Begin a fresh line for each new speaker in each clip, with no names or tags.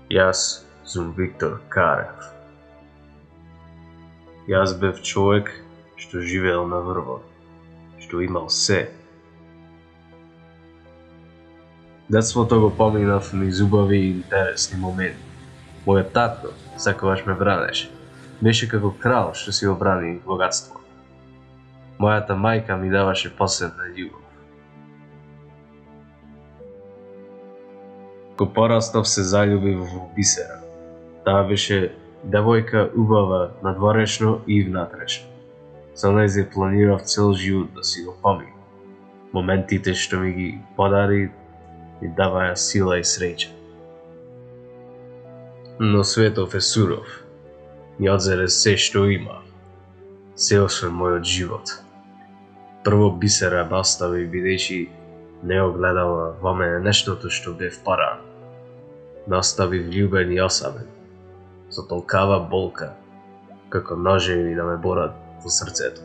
Јас сум Виктор Карев. Јас бев човек што живеел на врвот, што имал се. Детството го поминав низ убави и интересни моменти. Мојот татко секогаш ме бранеше. Беше како крал што си обрани богатство. Мојата мајка ми даваше посебна љубов. Кога пораснав се заљубив во Бисера. Таа беше девојка убава надворешно и внатрешно. Со нејзе планирав цел живот да си го поминам. Моментите што ми ги подари ми даваја сила и среќа. Но светов е суров. Ми одзеде се што имав. Се освен мојот живот. Прво Бисера ме остави бидејќи не го гледала во мене нештото што бев порано. Ме остави вљубен и осамен, со толкава болка, како ножеви да ме борат во срцето.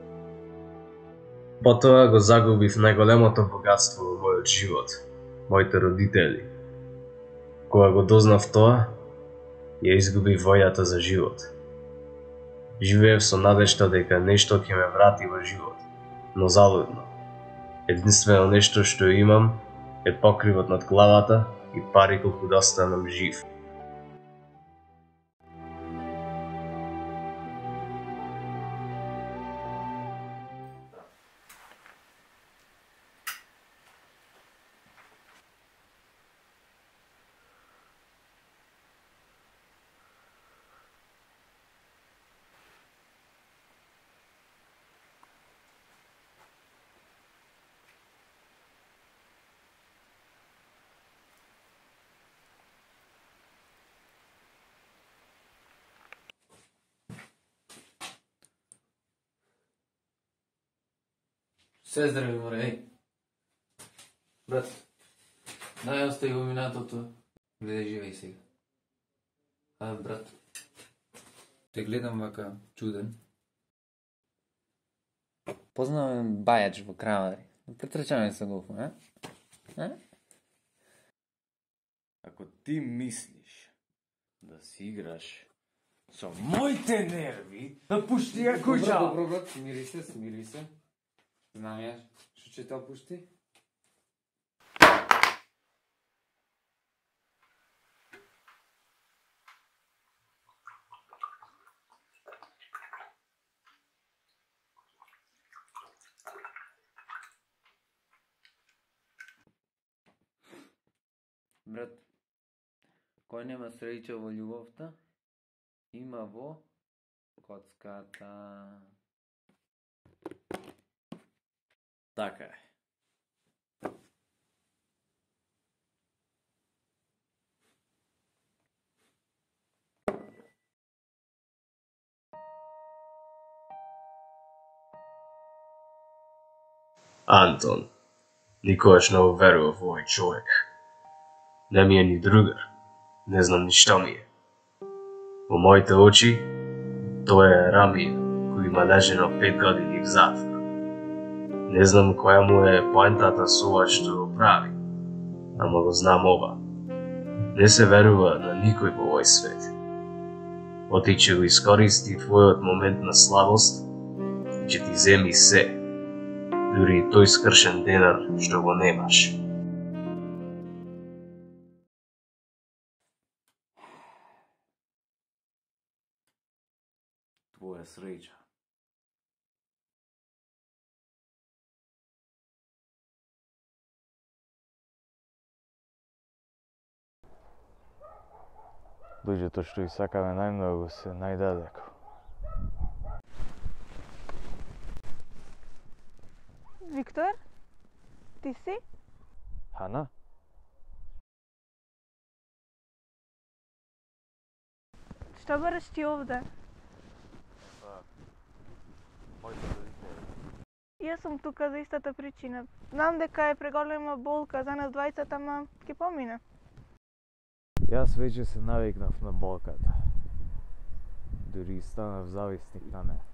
Потоа го загубив најголемото богатство во мојот живот, моите родители. Кога го дознав тоа, ја изгубив војата за живот. Живеев со надежта дека нешто ќе ме врати во живот, но залудно. Единствено нешто што имам е покривот над главата и пари колку да останам жив.
Се здрави, море, еј. Брат, дај остави го минатото, гледај живеј сега. Брат, те гледам вака чуден. Познавам бајач во Крамари. Претрчаме се го, а? Ако ти мислиш да си играш со моите нерви, да пушти ја куќа. Добро, брат, смири се. Знам јас, што ќе те опушти? Брат, кој нема среќа во љубовта, има во коцката. Така е.
Антон, никогаш не уверував во овој човек. Не ми е ни другар, не знам ни што ми е. Во моите очи, тој е Рамија, кој има лежено 5 години в затвор. Не знам која му е поентата со ова што го прави, ама го знам ова. Не се верува на никој во овој свет. Оти ќе го искористи твојот момент на слабост и ќе ти земи се, дури и тој скршен денар што го немаш.
Твоја среќа. Дојдето што и сакаме најмногу се најдалеку.
Виктор? Ти си?
Хана?
Што бараш ти овде?
Моите родители.
Јас сум тука за истата причина. Знам дека е преголема болка за нас двајцата, ама ќе помине.
Јас веќе се навикнав на болката. Дури станав зависник на неа.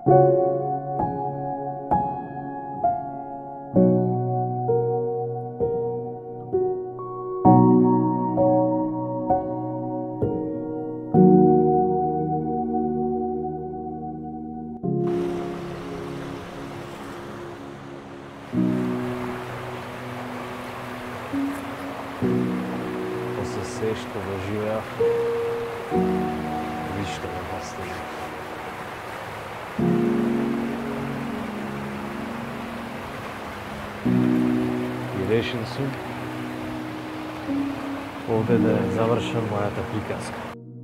После се што доживеав, ништо не остана. И решен сум овде да завршам мојата приказка.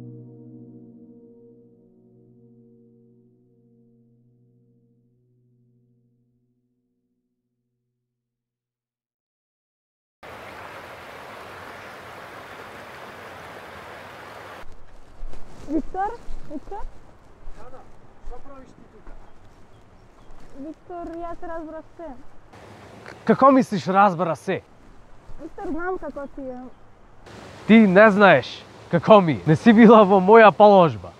Виктор? Виктор?
Ана, што правиш ти тука?
Виктор, јас разбрав се.
Како мислиш разбара се?
Виктор, знам како ти е.
Ти не знаеш како ми. Не си била во моја положба.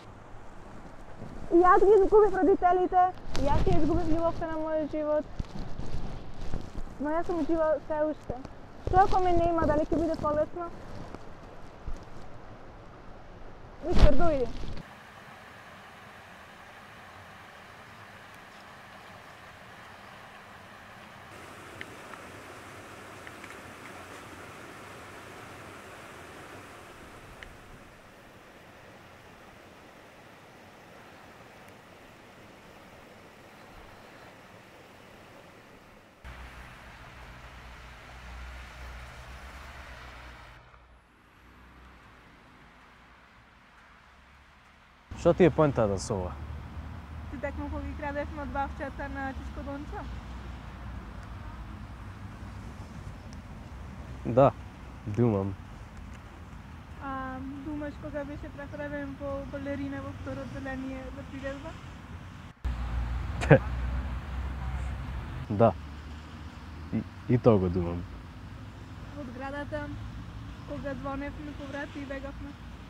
И јас ги изгубив родителите, и јас ја изгубив љубовта на мојот живот. Но јас сум жива се уште. Што ако ме не има, дали ќе биде полесно? Виктор, дојди.
Што ти е поентата со ова?
Ти текмо кога ги крадевме од бавчата на Чичко Дончо?
Да, думам.
А думаш кога беше префребен по балерина во второ одделение за приредба?
Да. И тоа го думам.
Од градата, кога звоневме по врата и бегавме.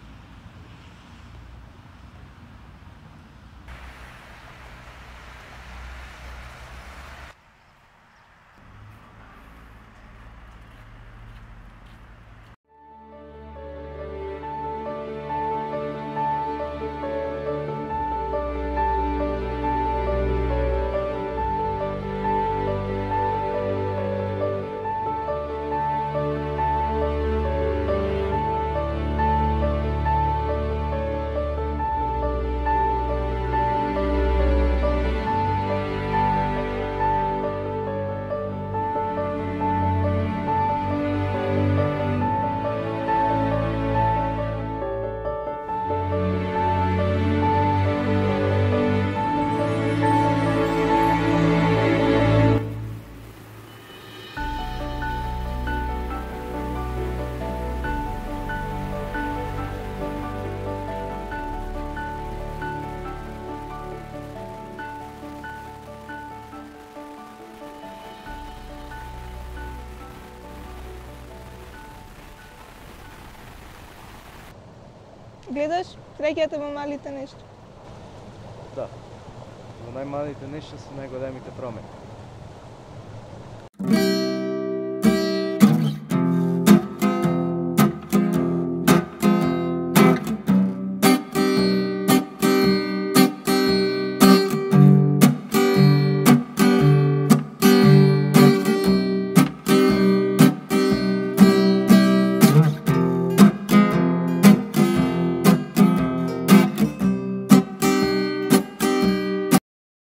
Гледаш, среќата во малите нешта.
Да. Во најмалите нешта се најголемите промени.